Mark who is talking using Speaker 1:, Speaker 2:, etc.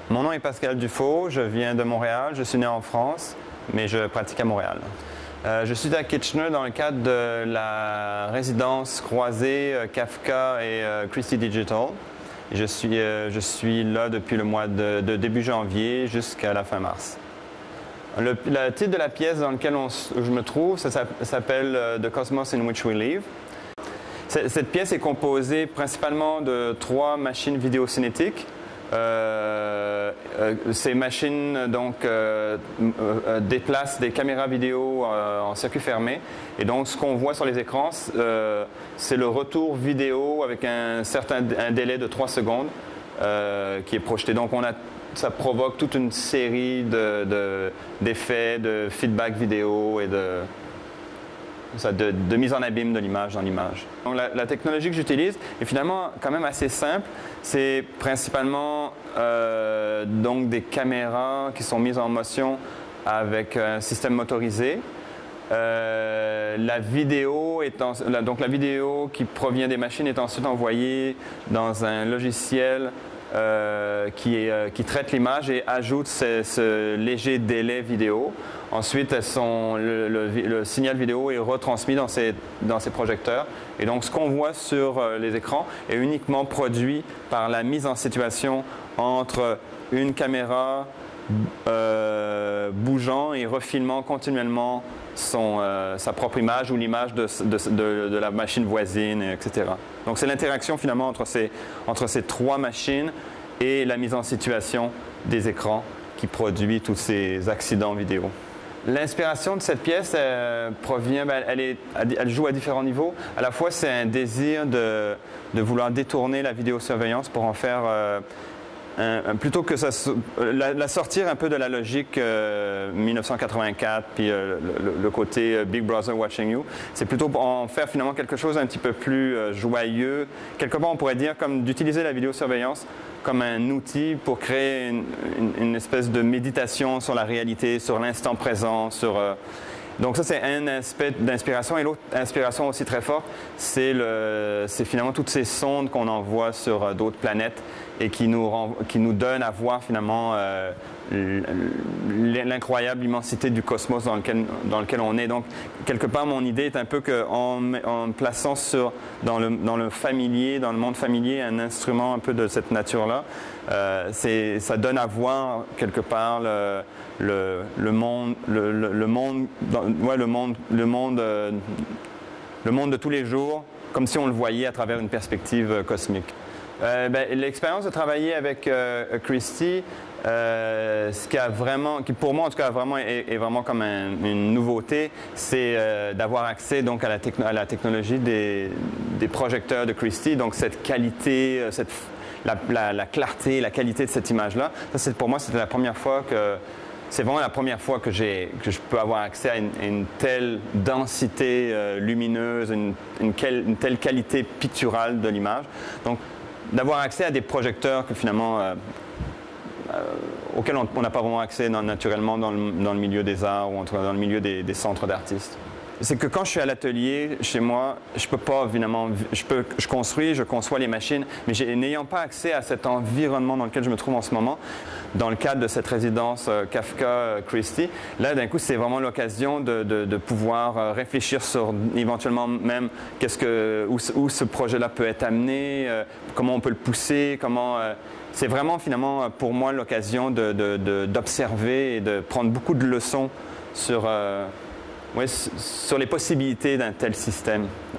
Speaker 1: Mon nom est Pascal Dufault, je viens de Montréal, je suis né en France, mais je pratique à Montréal. Je suis à Kitchener dans le cadre de la résidence croisée Kafka et Christie Digital. Je suis là depuis le mois de début janvier jusqu'à la fin mars. Le titre de la pièce dans laquelle je me trouve, ça s'appelle The Cosmos in Which We Live. Cette pièce est composée principalement de 3 machines vidéocinétiques. Ces machines donc déplacent des caméras vidéo en circuit fermé, et donc ce qu'on voit sur les écrans, c'est le retour vidéo avec un délai de 3 secondes qui est projeté. Donc ça provoque toute une série d'effets, de feedback vidéo et de mise en abîme de l'image dans l'image. Donc la technologie que j'utilise est finalement quand même assez simple. C'est principalement donc des caméras qui sont mises en motion avec un système motorisé. La vidéo qui provient des machines est ensuite envoyée dans un logiciel qui traite l'image et ajoute ce léger délai vidéo. Ensuite, le signal vidéo est retransmis dans ces projecteurs. Et donc, ce qu'on voit sur les écrans est uniquement produit par la mise en situation entre une caméra bougeant et refilmant continuellement sa propre image ou l'image de la machine voisine, etc. Donc, c'est l'interaction finalement entre ces 3 machines et la mise en situation des écrans qui produit tous ces accidents vidéo. L'inspiration de cette pièce provient, elle joue à différents niveaux. À la fois, c'est un désir de vouloir détourner la vidéosurveillance pour en faire, plutôt que la sortir un peu de la logique 1984, puis le côté Big Brother Watching You. C'est plutôt pour en faire finalement quelque chose un petit peu plus joyeux. Quelque part, on pourrait dire comme d'utiliser la vidéosurveillance comme un outil pour créer une espèce de méditation sur la réalité, sur l'instant présent, donc ça, c'est un aspect d'inspiration. Et l'autre inspiration aussi très forte, c'est finalement toutes ces sondes qu'on envoie sur d'autres planètes et qui nous donnent à voir finalement l'incroyable immensité du cosmos dans lequel on est. Donc, quelque part, mon idée est un peu qu'en plaçant dans le monde familier, un instrument un peu de cette nature-là, ça donne à voir quelque part le monde de tous les jours, comme si on le voyait à travers une perspective cosmique. L'expérience de travailler avec Christie, qui pour moi en tout cas est vraiment comme une nouveauté, c'est d'avoir accès donc à la technologie des projecteurs de Christie, donc cette qualité, la clarté, la qualité de cette image-là. Ça, pour moi, c'est vraiment la première fois que je peux avoir accès à une telle densité lumineuse, une telle qualité picturale de l'image. Donc, d'avoir accès à des projecteurs que finalement auxquels on n'a pas vraiment accès naturellement dans le milieu des arts ou dans le milieu des centres d'artistes. C'est que quand je suis à l'atelier, chez moi, je peux pas, évidemment, je conçois les machines, mais n'ayant pas accès à cet environnement dans lequel je me trouve en ce moment, dans le cadre de cette résidence Kafka-Christie, là, d'un coup, c'est vraiment l'occasion de pouvoir réfléchir sur éventuellement même où ce projet-là peut être amené, comment on peut le pousser, c'est vraiment, finalement, pour moi, l'occasion d'observer et de prendre beaucoup de leçons sur les possibilités d'un tel système